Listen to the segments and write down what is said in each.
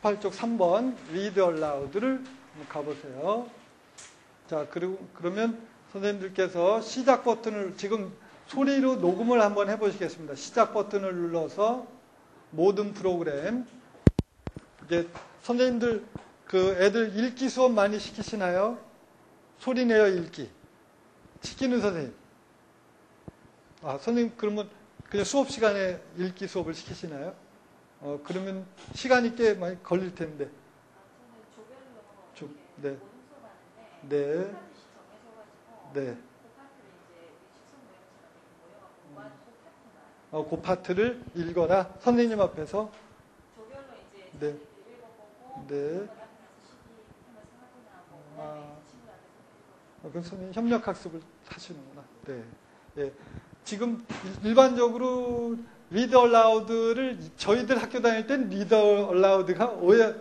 18쪽 3번 Read Aloud를 가보세요. 자, 그러면 선생님들께서 시작 버튼을 지금 소리로 녹음을 한번 해보시겠습니다. 시작 버튼을 눌러서 모든 프로그램. 이제 선생님들 그 애들 읽기 수업 많이 시키시나요? 소리 내어 읽기. 시키는 선생님. 아, 선생님 그러면 그냥 수업 시간에 읽기 수업을 시키시나요? 그러면 시간이 꽤 많이 걸릴 텐데. 네. 네. 네. 그 파트를 읽어라. 선생님 앞에서. 네. 네. 그럼 선생님 협력학습을 하시는구나. 네. 예. 지금 일반적으로 리드 얼라우드를 저희들 학교 다닐 땐 리드 얼라우드가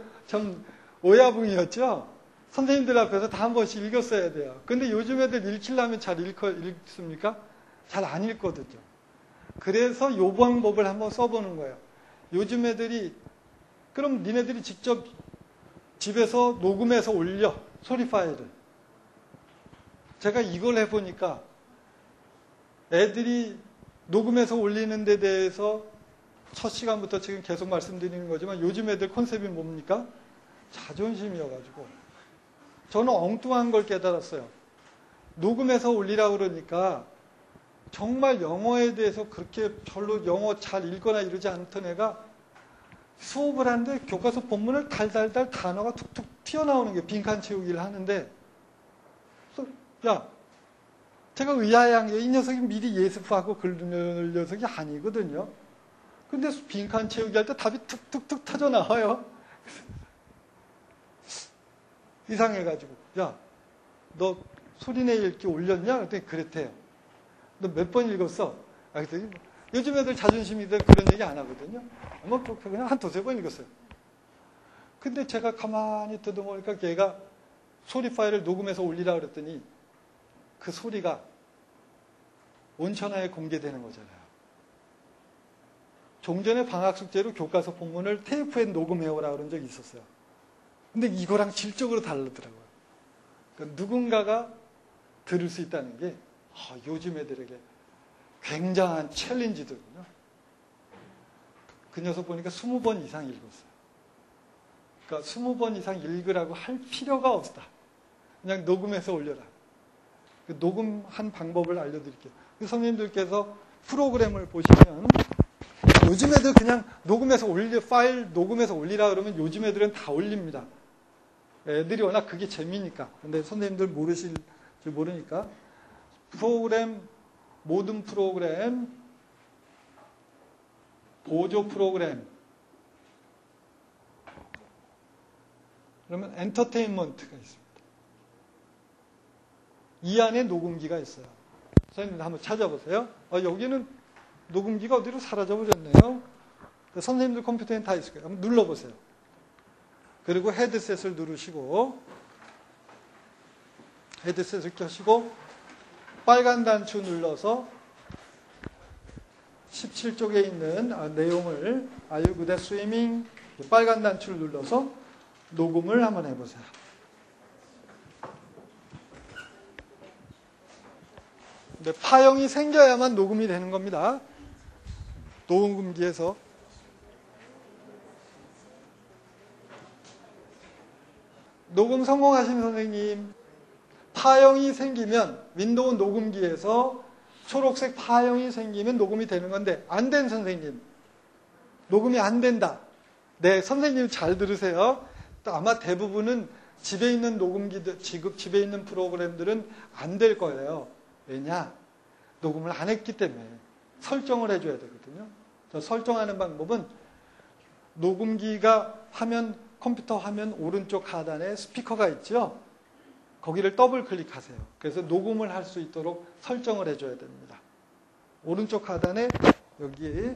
오야붕이었죠. 선생님들 앞에서 다 한 번씩 읽었어야 돼요. 근데 요즘 애들 읽히려면 잘 읽습니까? 잘 안 읽거든요. 그래서 요 방법을 한번 써보는 거예요. 요즘 애들이 그럼 니네들이 직접 집에서 녹음해서 올려. 소리 파일을. 제가 이걸 해보니까 애들이 녹음해서 올리는 데 대해서 첫 시간부터 지금 계속 말씀드리는 거지만 요즘 애들 컨셉이 뭡니까? 자존심이어가지고 저는 엉뚱한 걸 깨달았어요. 녹음해서 올리라고 그러니까 정말 영어에 대해서 그렇게 별로 영어 잘 읽거나 이러지 않던 애가 수업을 하는데 교과서 본문을 달달달 단어가 툭툭 튀어나오는 게 빈칸 채우기를 하는데 야, 제가 의아한 게 이 녀석이 미리 예습하고 그런 녀석이 아니거든요. 근데 빈칸 채우기 할 때 답이 툭툭툭 터져 나와요. 이상해가지고 야, 너 소리내 읽기 올렸냐? 그랬더니 그랬대요. 너 몇 번 읽었어? 그랬더니 요즘 애들 자존심이 돼 그런 얘기 안 하거든요. 뭐 그냥 한 두세 번 읽었어요. 근데 제가 가만히 듣어보니까 걔가 소리 파일을 녹음해서 올리라 그랬더니 그 소리가 온천하에 공개되는 거잖아요. 종전에 방학 숙제로 교과서 본문을 테이프에 녹음해오라 그런 적이 있었어요. 근데 이거랑 질적으로 다르더라고요. 그러니까 누군가가 들을 수 있다는 게 요즘 애들에게 굉장한 챌린지거든요. 그 녀석 보니까 20번 이상 읽었어요. 그러니까 20번 이상 읽으라고 할 필요가 없다. 그냥 녹음해서 올려라. 녹음한 방법을 알려드릴게요. 선생님들께서 프로그램을 보시면 요즘 애들 그냥 녹음해서 파일 녹음해서 올리라 그러면 요즘 애들은 다 올립니다. 애들이 워낙 그게 재미니까. 근데 선생님들 모르실 줄 모르니까 모든 프로그램, 보조 프로그램, 그러면 엔터테인먼트가 있습니다. 이 안에 녹음기가 있어요. 선생님들 한번 찾아보세요. 여기는 녹음기가 어디로 사라져버렸네요. 선생님들 컴퓨터에는 다 있을 거예요. 한번 눌러보세요. 그리고 헤드셋을 누르시고 헤드셋을 켜시고 빨간 단추 눌러서 17쪽에 있는 내용을 Are you good at swimming? 빨간 단추를 눌러서 녹음을 한번 해보세요. 근데 파형이 생겨야만 녹음이 되는 겁니다. 녹음기에서. 녹음 성공하신 선생님, 파형이 생기면 윈도우 녹음기에서 초록색 파형이 생기면 녹음이 되는 건데 안 된 선생님, 녹음이 안 된다. 네, 선생님 잘 들으세요. 아마 대부분은 집에 있는 녹음기들, 집에 있는 프로그램들은 안 될 거예요. 왜냐? 녹음을 안 했기 때문에 설정을 해줘야 되거든요. 설정하는 방법은 녹음기가 컴퓨터 화면 오른쪽 하단에 스피커가 있죠. 거기를 더블 클릭하세요. 그래서 녹음을 할 수 있도록 설정을 해줘야 됩니다. 오른쪽 하단에 여기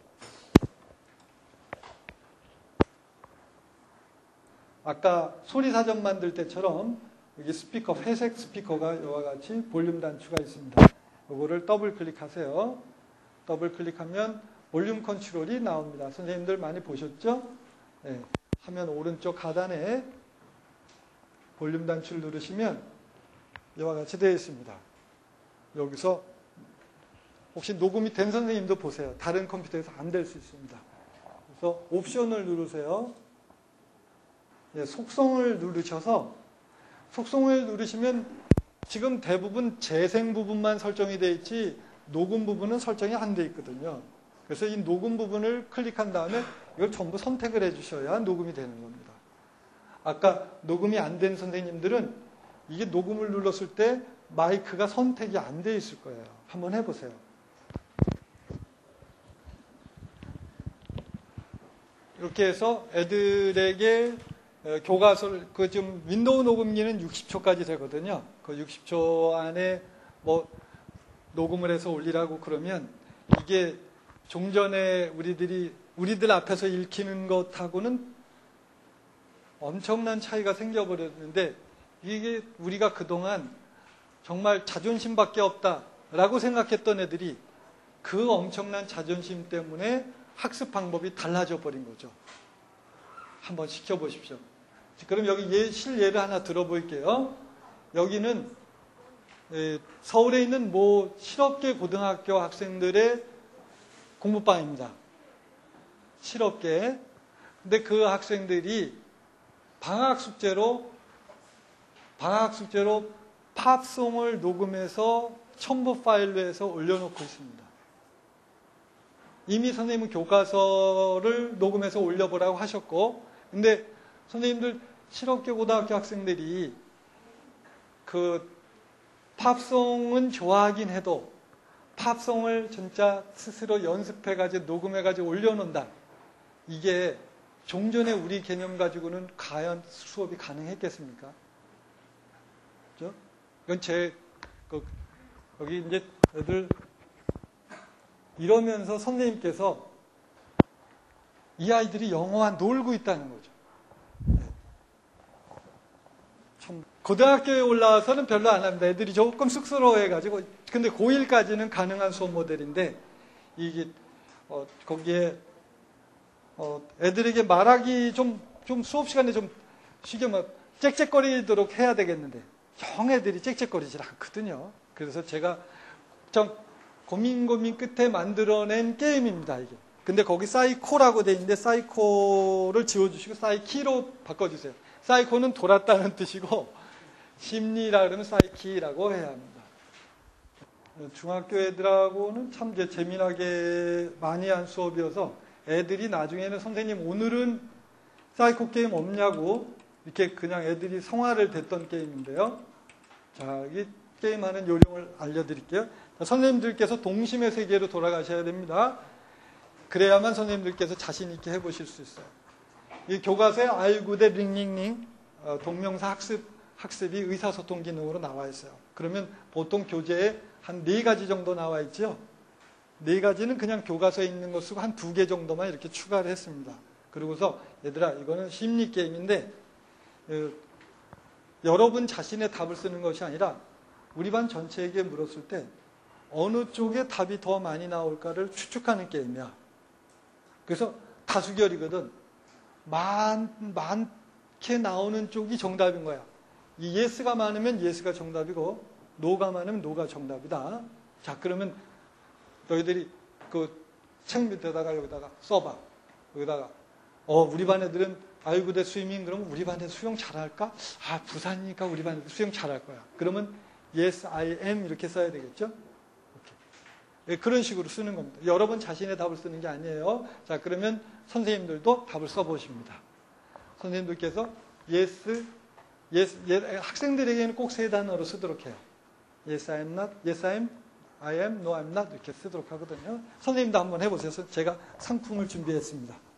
아까 소리사전 만들 때처럼 여기 스피커, 회색 스피커가 이와 같이 볼륨 단추가 있습니다. 이거를 더블 클릭하세요. 더블 클릭하면 볼륨 컨트롤이 나옵니다. 선생님들 많이 보셨죠? 네. 화면 오른쪽 하단에 볼륨 단추를 누르시면 이와 같이 되어 있습니다. 여기서 혹시 녹음이 된 선생님도 보세요. 다른 컴퓨터에서 안 될 수 있습니다. 그래서 옵션을 누르세요. 예, 속성을 누르셔서 속성을 누르시면 지금 대부분 재생 부분만 설정이 되어 있지 녹음 부분은 설정이 안 되어 있거든요. 그래서 이 녹음 부분을 클릭한 다음에 이걸 전부 선택을 해주셔야 녹음이 되는 겁니다. 아까 녹음이 안 된 선생님들은 이게 녹음을 눌렀을 때 마이크가 선택이 안 되어 있을 거예요. 한번 해보세요. 이렇게 해서 애들에게 교과서를 좀 윈도우 녹음기는 60초까지 되거든요. 그 60초 안에 뭐 녹음을 해서 올리라고 그러면 이게 종전에 우리들 앞에서 읽히는 것하고는 엄청난 차이가 생겨버렸는데 이게 우리가 그동안 정말 자존심밖에 없다라고 생각했던 애들이 그 엄청난 자존심 때문에 학습 방법이 달라져 버린 거죠. 한번 시켜보십시오. 그럼 여기 실예를 하나 들어볼게요. 여기는 서울에 있는 모 실업계 고등학교 학생들의 공부방입니다. 실업계. 근데 그 학생들이 방학 숙제로 팝송을 녹음해서 첨부 파일로 해서 올려놓고 있습니다. 이미 선생님은 교과서를 녹음해서 올려보라고 하셨고, 근데 선생님들 실업계 고등학교 학생들이 그 팝송은 좋아하긴 해도 팝송을 진짜 스스로 연습해가지고 녹음해가지고 올려놓는다. 이게 종전의 우리 개념 가지고는 과연 수업이 가능했겠습니까? 그죠? 이건 여기 이제 애들 이러면서 선생님께서 이 아이들이 영어와 놀고 있다는 거죠. 참 고등학교에 올라와서는 별로 안 합니다. 애들이 조금 쑥스러워해가지고. 근데 고1까지는 가능한 수업 모델인데 이게 거기에 애들에게 말하기 좀 수업 시간에 좀 쉽게 막 짹짹거리도록 해야 되겠는데 영 애들이 짹짹거리질 않거든요. 그래서 제가 좀 고민 끝에 만들어낸 게임입니다, 이게. 근데 거기 사이코라고 돼 있는데 사이코를 지워주시고 사이키로 바꿔주세요. 사이코는 돌았다는 뜻이고 심리라 그러면 사이키라고 해야 합니다. 중학교 애들하고는 참 재미나게 많이 한 수업이어서 애들이 나중에는 선생님 오늘은 사이코 게임 없냐고 이렇게 그냥 애들이 성화를 댔던 게임인데요. 자, 이 게임하는 요령을 알려드릴게요. 선생님들께서 동심의 세계로 돌아가셔야 됩니다. 그래야만 선생님들께서 자신 있게 해보실 수 있어요. 이 교과서에 알구 대 링링링 동명사 학습이 의사소통 기능으로 나와 있어요. 그러면 보통 교재에 한 4가지 정도 나와 있죠. 4가지는 그냥 교과서에 있는 것 쓰고 한 2개 정도만 이렇게 추가를 했습니다. 그러고서 얘들아 이거는 심리 게임인데 여러분 자신의 답을 쓰는 것이 아니라 우리 반 전체에게 물었을 때 어느 쪽에 답이 더 많이 나올까를 추측하는 게임이야. 그래서 다수결이거든. 많게 나오는 쪽이 정답인 거야. 이 예스가 많으면 예스가 정답이고 노가 많으면 노가 정답이다. 자, 그러면 너희들이 그 책 밑에다가 여기다가 써봐. 여기다가 우리 반 애들은 아이고 대 스위밍 그러면 우리 반 애들 수영 잘할까? 아, 부산이니까 우리 반 애들 수영 잘할 거야. 그러면 yes, I am 이렇게 써야 되겠죠? 네, 그런 식으로 쓰는 겁니다. 여러 번 자신의 답을 쓰는 게 아니에요. 자, 그러면 선생님들도 답을 써보십니다. 선생님들께서 yes, 학생들에게는 꼭 3단어로 쓰도록 해요. Yes, I am not, yes, I am, no, I'm not 이렇게 쓰도록 하거든요. 선생님도 한번 해보세요. 제가 상품을 준비했습니다.